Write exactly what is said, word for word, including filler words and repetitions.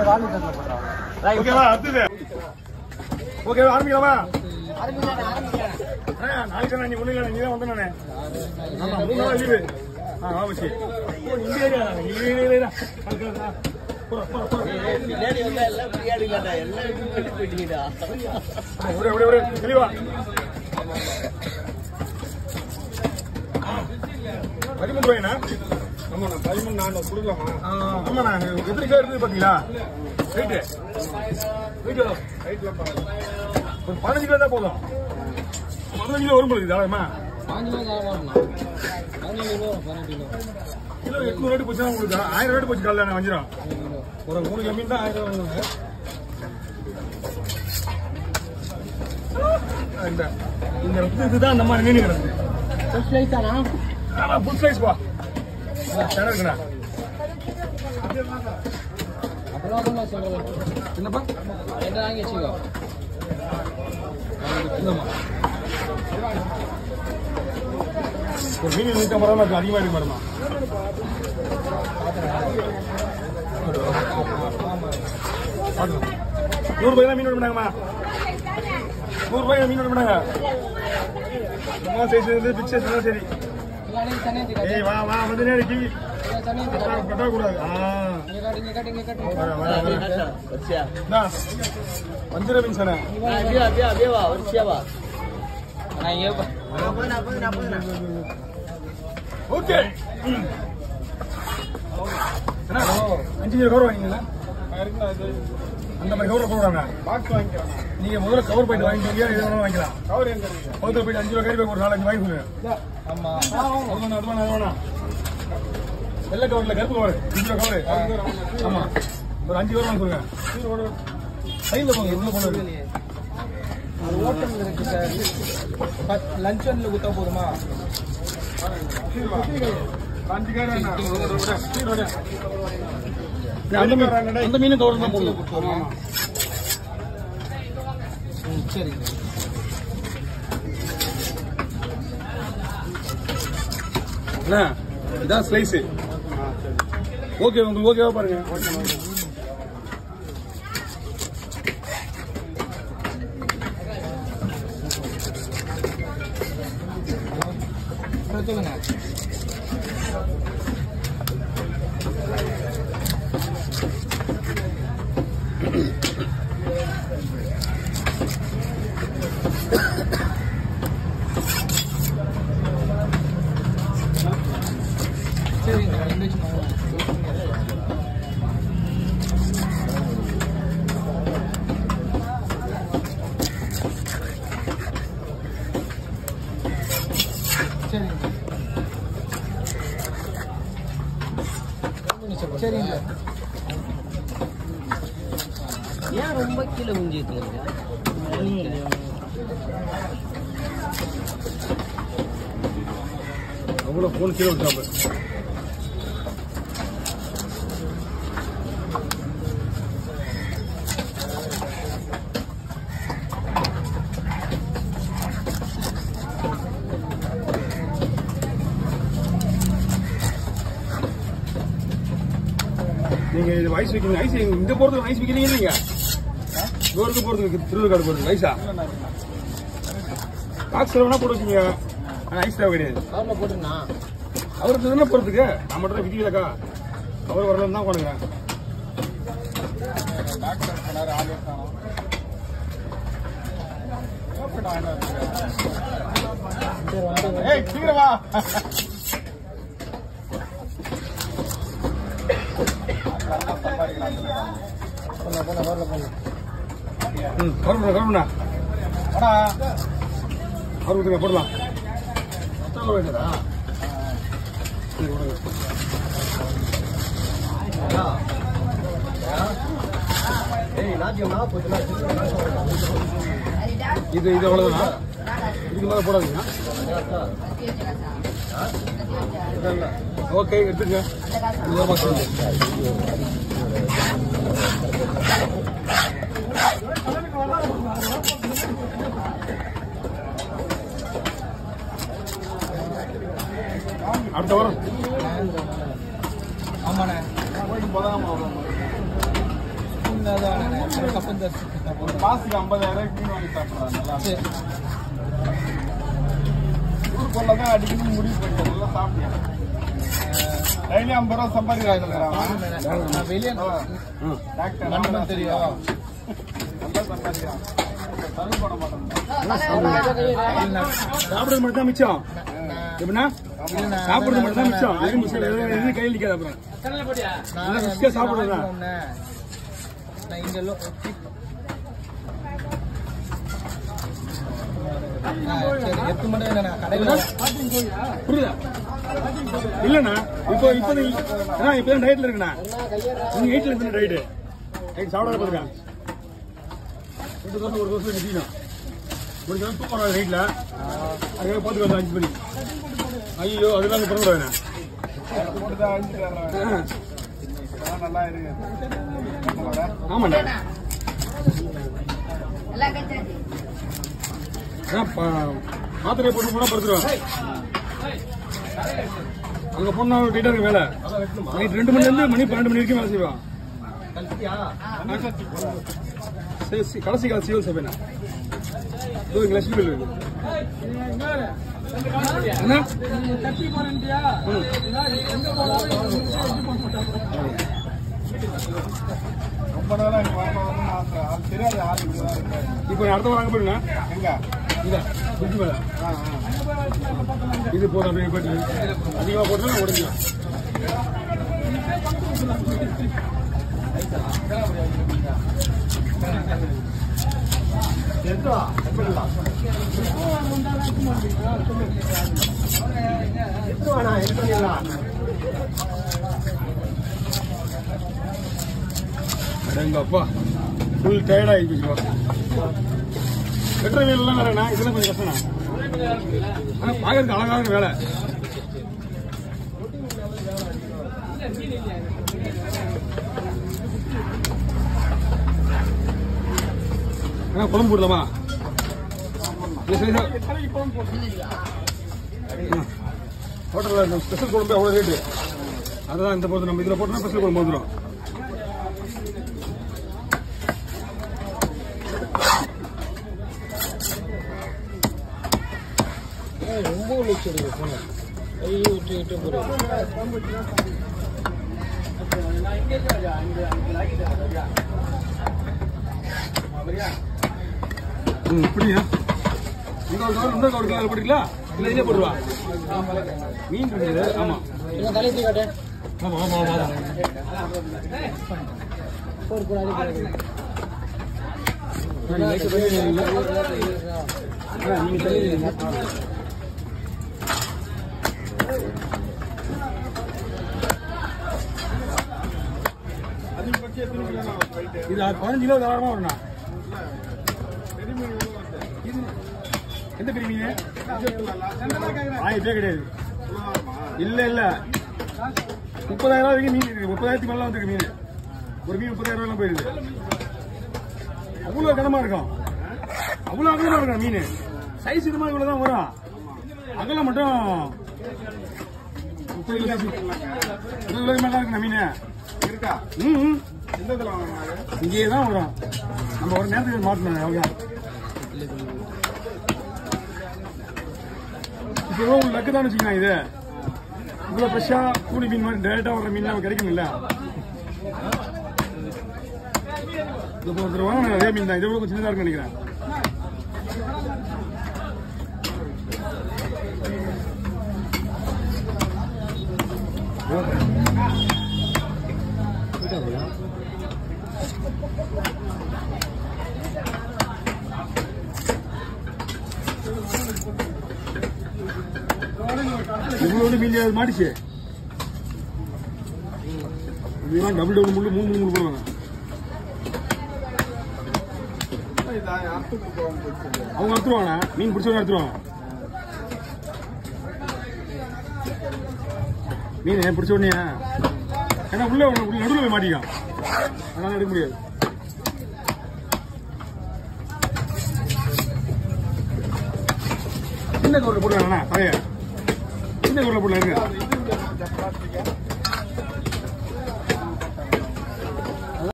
ஓகேவா அடுத்தது ஓகேவா ஆரம்பிக்கலாமா நாளைக்கு நீ ஒண்ணு இல்லை நீ தான் வந்து நானே ஆமா மூணு நாள் லீவு ஆ ஆமாச்சி இந்த ஏரியா இல்லையா தெளிவா பதிமூணு ரூபாய்ண்ணா ஆமாண்ணா பதிமூணு நானூறு கொடுக்கலாமா ஆமாண்ணா எத்தனை கிலோ இருக்குது பாத்தீங்களா ரைட்டு ரைட்டு ஒரு பதினஞ்சு கிலோ தான் போதும் பதினஞ்சு கிலோ வரும் போது தாராளமா கிலோ எட்நூறு ரேட்டு போச்சுன்னா உங்களுக்கு ஆயிரம் ரேட்டு போச்சு காலைல வஞ்சிரும் ஒரு மூணு கிலோ மீன் தான் ஆயிரம் இந்த இந்த இதுதான் இந்த மாதிரி மீன் கிடக்கு புல் சைஸ் பா இருக்குண்ணா என்னப்பா வாங்கி வச்சுக்கோ ஒரு மீன் நூற்றி ஐம்பது ரூபா அதிகமாக இருக்கு மேடமா நூறு ரூபாய் தான் மீன் விட நூறு ரூபாய் மீன் விட மாட்டாங்க சைஸ் வந்து பிக் சைஸ் தான் சரி ஏய் வா வா வந்து நேரடி கட்ட கூடாது வஞ்சிர மீன் சார் ஓகே அஞ்சு கிலோ கவர் வாங்கிங்களா அந்த மாதிரி கவர் போடுறாங்க பாக்ஸ் வாங்கிக்கலாம் நீங்க முதல்ல கவர் போயிட்டு வாங்கிக்கோங்க இது வேணாலும் வாங்கிக்கலாம் கவர் எங்க பக்கத்துல போயிட்டு அஞ்சு ரூபா கறி ஒரு நாலஞ்சு வாங்கி கொடுங்க ஆமா அது வேணா அது வேணா வெள்ளை கவர்ல கருப்பு கவர் அஞ்சு ரூபா கவர் ஆமா ஒரு அஞ்சு கவர் வாங்க கொடுங்க சைட்ல போங்க எதுல போனது அது ஓட்டம் இருக்கு சார் லஞ்ச் ஒன்ல குத்தா போதுமா அந்த மீன் கவர் தான் போடணும் சரி இதான் ஸ்லைஸ் ஓகே உங்களுக்கு ஓகேவா பாருங்க சொல்லுங்க சரிங்க ஏன் ரொம்ப கீழே குஞ்சிட்டு அவ்வளோ போன் கீழே விட்டாங்க நீங்க இது ஐஸ் வைக்கணும் ஐஸ் இங்க போறதுக்கு ஐஸ் வைக்கிறீங்க இல்லைங்க தூரத்து போறதுக்கு திருவிழாடு போறதுக்கு ஐஸா பாக்ஸ்ல வேணா போட்டு வச்சுங்க ஆனா ஐஸ் தேவை கிடையாது அவர்ல போட்டுனா அவருக்கு என்ன போறதுக்கு நான் மட்டும் விதிக்கலக்கா அவர் வரலன்னு தான் போனுங்க ஏய் சீக்கிரம் வா போடலாம் இது இது எவ்வளவுதானா இதுக்கு மேல போடாதீங்க ஓகே எடுத்துங்க அடுத்த வாரம் ஆமாண்ணே ஒரு மாசத்துக்கு ஐம்பதாயிரம் மீன் வாங்கி சாப்பிடலாம். நல்லா ஊருக்குள்ள தான் அடிக்கடி முடிவு பண்ணிட்டேன். நல்லா சாப்பிட்டேன். டெய்லி ஐம்பது ரூபா சம்பாதிக்கிறாங்க. டாக்டர் தெரியும். நல்லா சம்பாதிக்கிறான். சர்வ் பண்ண மாட்டேன். சாப்பிடுறது மட்டும் தான் மிச்சம். எப்படின்னா சாப்பிடுறது மட்டும் தான் மிச்சம். அது மிச்சம் எதுவும் கையில் நிற்காது. அப்புறம் சாப்பிடுறதுதான். புரியுதா இல்லண்ணா? இப்போ இப்போ இப்பதான் டயட்ல இருக்குண்ணா. நீங்க எயிட்ல இருந்து டயட்டு நைட் சாப்பிடாத போதுக்கா. ரெண்டு தோசை ஒரு தோசை நிற்கணும். முடிஞ்ச தூக்கம் வராது நைட்ல. அதுக்காக பார்த்துக்க வந்து அஞ்சு மணி. ஐயோ அதெல்லாம் பண்ணக்கூடாதுண்ணா. நல்லா இருக்கு. ஆமாண்ணா மாத்திரையை போட்டு போனா படுத்துருவாங்க. அங்க போனா டைட்டா இருக்கு வேலை. நைட் ரெண்டு மணில இருந்து மணி பன்னெண்டு மணி வரைக்கும் வேலை செய்வான். கடைசி கால சிவல் சபைனா லட்சுமி பில் இருக்கு. ரொம்ப நேரம் தெரியாது. இப்போ அடுத்த வாரம் அங்க போயிருங்க. எங்க இங்க புரிஞ்சு மேல இது போதும். அப்படியே போயிட்டு அதிகமா போட்டு உடஞ்சிடும். அடங்கப்பா ஃபுல் டயர்ட் ஆகிடுச்சு. வெட்டுற வேலைலாம் வேறண்ணா. இதெல்லாம் கொஞ்சம் கஷ்டம்ண்ணா. ஆனால் பார்க்கறதுக்கு அழகான வேலை. ஆனா குழம்பு போடலாமா? ஹோட்டல்ல ஸ்பெஷல் குழம்பு அவ்வளோ ரேட்டு. அதுதான் இந்த போது நம்ம இதில் போட்டோம்னா ஸ்பெஷல் குழம்பு வந்துடும். ரொம்ப லட்சம் போன ஐயோ விட்டு விட்டு போகிறேன். ம் அப்படியா? இந்த ஒரு கவர் இந்த கவர் கிலோ போட்டுங்களா? இல்லை இதே போடுவா மீன் இருக்குது. ஆமாம் தலைத்து காட்டேன். ஆமாம் ஆமாம் ஆமாம் போடு போடு அது இது பதினஞ்சு கிலோ தாராளமா வரும்ண்ணா. எந்த பெரிய மீன்? ஆயிரம் ரூபாய் கிடையாது. இல்ல இல்ல முப்பதாயிரம் ரூபாய் வரைக்கும் மீன் இருக்கு. முப்பதாயிரத்துக்கு மேல வந்துருக்கு மீன். ஒரு மீன் முப்பதாயிரம் ரூபாய் போயிருது. அவ்வளவு கனமா இருக்கும். அவ்வளவு அகலமா இருக்கும் மீன். சைஸ் இது மாதிரி இவ்வளவுதான் வரும். அகலம் மட்டும் முப்பது கிலோ இருபது மேல இருக்கு மீன் இருக்கா? ம் இங்கே தான் வரும். நம்ம ஒரு நேரத்துக்கு மாட்டணும். அவ்வளோ இப்போ உங்களுக்கு லக்கு தான் வச்சுக்கலாம். இது இவ்வளோ ஃப்ரெஷ்ஷாக கூலி மீன் மாதிரி டேரெக்டாக வர மீன் நமக்கு கிடைக்கும்ல. இப்போ ஒருத்தர் வாங்க அதே மீன் தான். இதை விட கொஞ்சம் சின்னதாக இருக்குன்னு நினைக்கிறேன். இவ்வளவு மீன் மாட்டிச்சு. இதெல்லாம் டபுள் டபுள் முள்ளு மூணு மூணு போடுவாங்க. அவங்க அறுத்துருவாங்க. மீன் பிடிச்சவங்க அறுத்துருவாங்க. மீன் பிடிச்ச உடனே ஏன்னா உள்ள நடுவில் போய் மாட்டிக்கும். அதனால எடுக்க முடியாது. சின்ன கவரில் போடுவாங்கண்ணா. பழைய சின்ன கவரில் போடலாம் இருக்கு.